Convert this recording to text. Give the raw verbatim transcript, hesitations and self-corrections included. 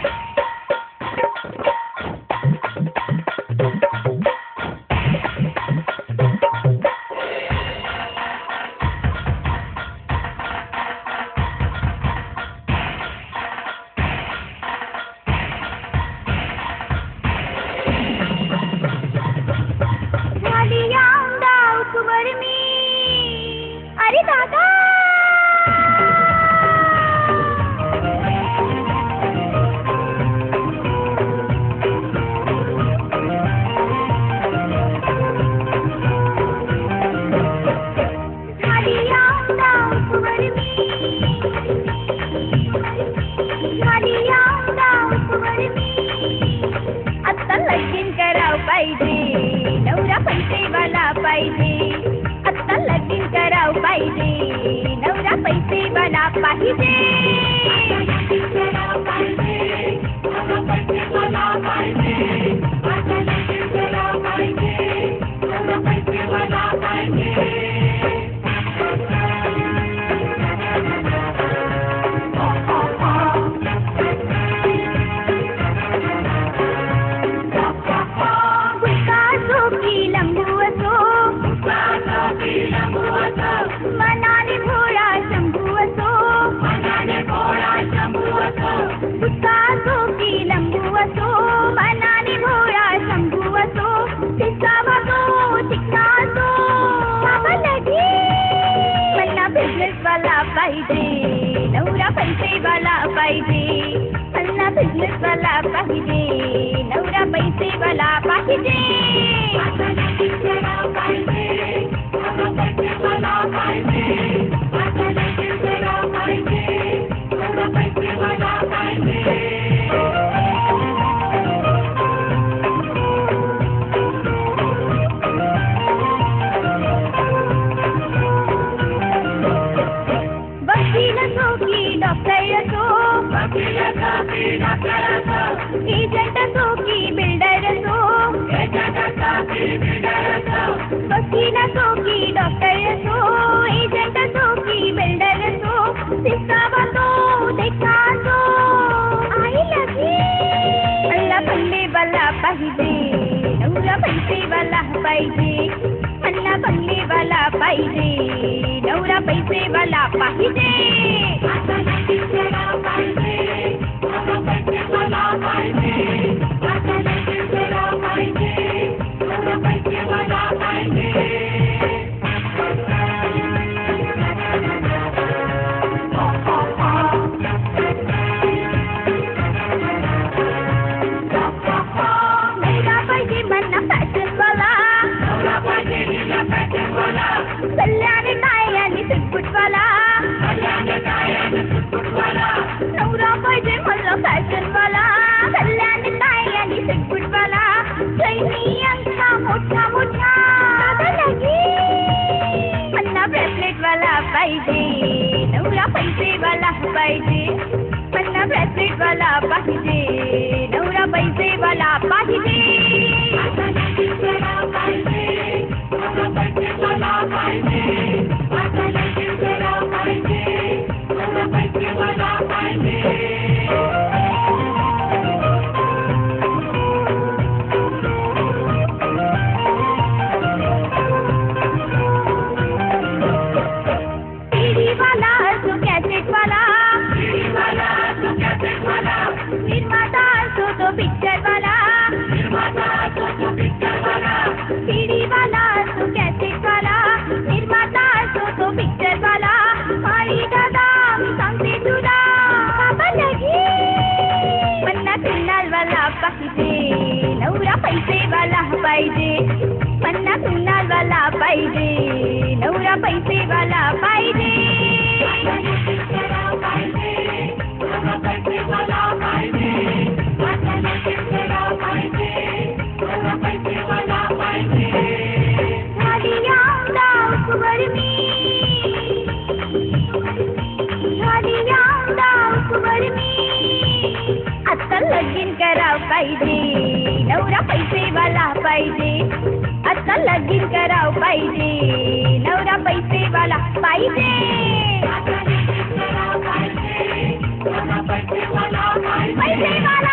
अरे दादा आता लगीन कराव पाहिजे, नवरा पैसेवाला पाहिजे. आता लगीन कराव पाहिजे, नवरा पैसेवाला पाहिजे. मनाने भोळा शंभू असो, मनाने भोळा शंभू असो. बुक्कासो की लंबू असो, मनाने भोळा शंभू असो. दिसावा तो चिकनासो, बाबा लगे मला बिझनेसवाला पाहिजे, नवरा पैसेवाला पाहिजे. मला बिझनेसवाला पाहिजे, नवरा पैसेवाला पाहिजे. वकील असो की डॉक्टर असो, एजंट असो की बिल्डर असो. वकील असो की डॉक्टर असो, एजंट असो की बिल्डर असो. दिसावा तो देखासो, आई लगे मला बंगलेवाला पाहिजे, नवरा पैसेवाला पाहिजे. मला बंगलेवाला पाहिजे, नवरा पैसेवाला पाहिजे. कल्याण काय आणि सुटफुटवाला, नवरा पाहिजे मला फॅशनवाला. कल्याण काय आणि सुटफुटवाला, चैनी अंगठा मोठा मोठा. दादा लगे मला ब्रेसलेटवाला पाहिजे, नवरा पैसेवाला पाहिजे. मला ब्रेसलेटवाला पाहिजे, नवरा पैसेवाला पाहिजे. टीव्हीवाला असो कॅसेटवाला, निर्माता असो तो पिक्चरवाला. टीव्हीवाला असो कॅसेटवाला, निर्माता असो तो पिक्चरवाला. आणि दादा मी सांगते तुला, बाबा लगे मला कुणालवाला पाहिजे, नवरा पैसेवाला पाहिजे. मला कुणालवाला पाहिजे, नवरा पैसेवाला पाहिजे. झाली आमदार मी, झाली आमदार मी. आता लगीन कराव पाहिजे, नवरा पैसेवाला पाहिजे. आता लगीन कराव पाहिजे, नवरा पैसेवाला पाहिजे. విజయవాడ